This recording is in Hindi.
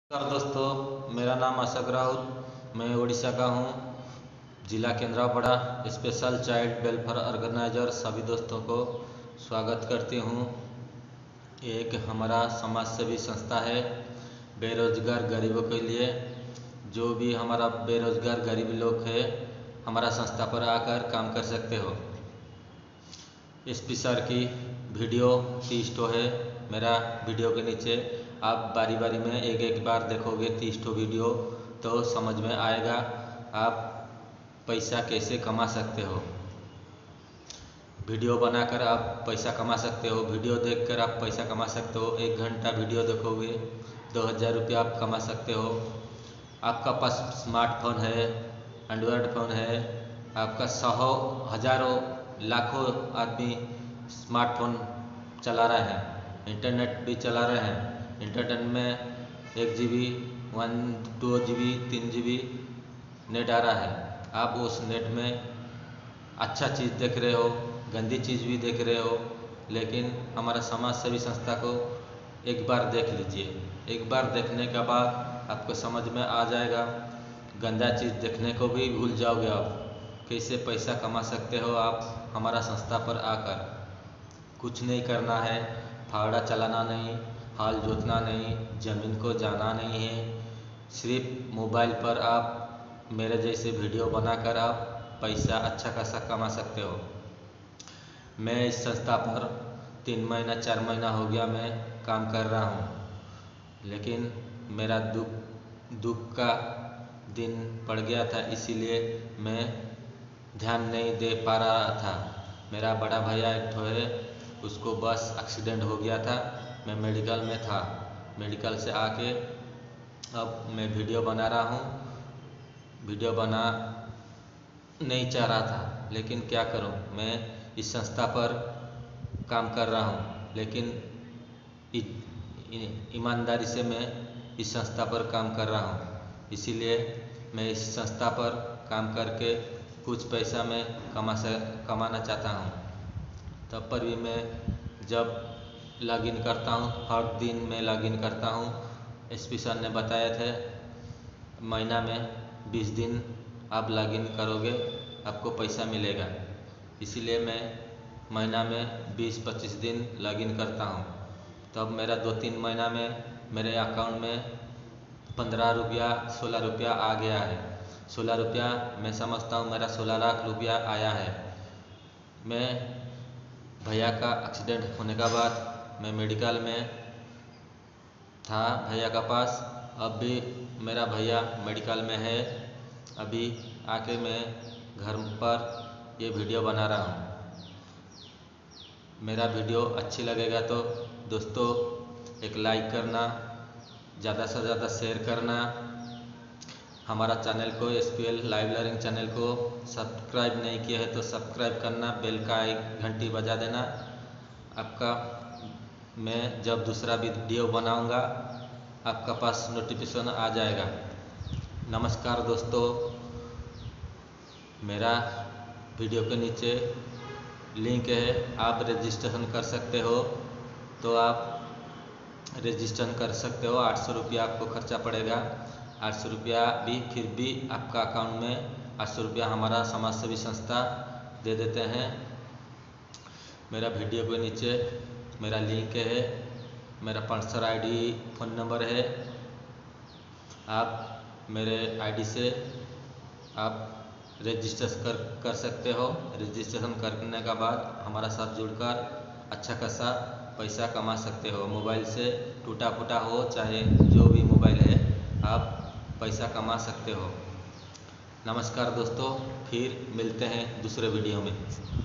नमस्कार दोस्तों, मेरा नाम अशोक राउत। मैं उड़ीसा का हूँ, जिला Kendrapara. Special child welfare organizer सभी दोस्तों को स्वागत करती हूँ। एक हमारा समाज सेवी संस्था है बेरोजगार गरीबों के लिए। जो भी हमारा बेरोजगार गरीब लोग है, हमारा संस्था पर आकर काम कर सकते हो। इस प्रकार की वीडियो 30 ठो है। मेरा वीडियो के नीचे आप बारी बारी में एक एक बार देखोगे 30 ठो वीडियो, तो समझ में आएगा आप पैसा कैसे कमा सकते हो। वीडियो बनाकर आप पैसा कमा सकते हो, वीडियो देखकर आप पैसा कमा सकते हो। 1 घंटा वीडियो देखोगे 2000 रुपया आप कमा सकते हो। आपका पास स्मार्टफोन है, एंड्रॉयड फ़ोन है, आपका 100 हज़ारों लाखों आदमी स्मार्टफोन चला रहे हैं, इंटरनेट भी चला रहे हैं। इंटरनेट में 1 GB 2 GB 3 GB नेट आ रहा है। आप उस नेट में अच्छा चीज़ देख रहे हो, गंदी चीज़ भी देख रहे हो। लेकिन हमारा समाज सेवी संस्था को एक बार देख लीजिए। एक बार देखने के बाद आपको समझ में आ जाएगा। गंदा चीज़ देखने को भी भूल जाओगे आप। कैसे पैसा कमा सकते हो आप हमारा संस्था पर आकर। कुछ नहीं करना है, फावड़ा चलाना नहीं, हाल जोतना नहीं, ज़मीन को जाना नहीं है। सिर्फ मोबाइल पर आप मेरे जैसे वीडियो बनाकर आप पैसा अच्छा खासा कमा सकते हो। मैं इस संस्था पर 3 महीना 4 महीना हो गया मैं काम कर रहा हूँ, लेकिन मेरा दुख का दिन पड़ गया था, इसीलिए मैं ध्यान नहीं दे पा रहा था। मेरा बड़ा भैया एक ठो है, उसको बस एक्सीडेंट हो गया था। मैं मेडिकल में था, मेडिकल से आके अब मैं वीडियो बना रहा हूँ। वीडियो बना नहीं चाह रहा था, लेकिन क्या करूँ। मैं इस संस्था पर काम कर रहा हूँ, लेकिन ईमानदारी से मैं इस संस्था पर काम कर रहा हूँ। इसीलिए मैं इस संस्था पर काम करके कुछ पैसा मैं कमाना चाहता हूँ। तब पर भी मैं जब लॉगिन करता हूँ, हर दिन मैं लॉगिन करता हूँ। एसपी सर ने बताए थे महीना में 20 दिन आप लॉगिन करोगे आपको पैसा मिलेगा। इसीलिए मैं महीना में 20-25 दिन लॉगिन करता हूँ। तब मेरा 2-3 महीना में मेरे अकाउंट में 15 रुपया 16 रुपया आ गया है। 16 रुपया मैं समझता हूँ मेरा 16 लाख रुपया आया है। मैं भैया का एक्सीडेंट होने के बाद मैं मेडिकल में था भैया का पास। अब भी मेरा भैया मेडिकल में है। अभी आके मैं घर पर ये वीडियो बना रहा हूँ। मेरा वीडियो अच्छी लगेगा तो दोस्तों एक लाइक करना, ज़्यादा से ज़्यादा शेयर करना। हमारा चैनल को SPL लाइव लर्निंग चैनल को सब्सक्राइब नहीं किया है तो सब्सक्राइब करना, बेल का एक घंटी बजा देना। आपका मैं जब दूसरा वीडियो बनाऊंगा आपका पास नोटिफिकेशन आ जाएगा। नमस्कार दोस्तों, मेरा वीडियो के नीचे लिंक है, आप रजिस्ट्रेशन कर सकते हो तो आप रजिस्ट्रेशन कर सकते हो। 800 रुपया आपको खर्चा पड़ेगा। 800 रुपया भी फिर भी आपका अकाउंट में 800 रुपया हमारा समाज सेवी संस्था दे देते हैं। मेरा वीडियो के नीचे मेरा लिंक है, मेरा पर्सनल ID फ़ोन नंबर है। आप मेरे ID से आप रजिस्टर कर सकते हो। रजिस्ट्रेशन करने के बाद हमारा साथ जुड़कर अच्छा खासा पैसा कमा सकते हो। मोबाइल से टूटा फूटा हो चाहे जो भी मोबाइल है, आप पैसा कमा सकते हो। नमस्कार दोस्तों, फिर मिलते हैं दूसरे वीडियो में।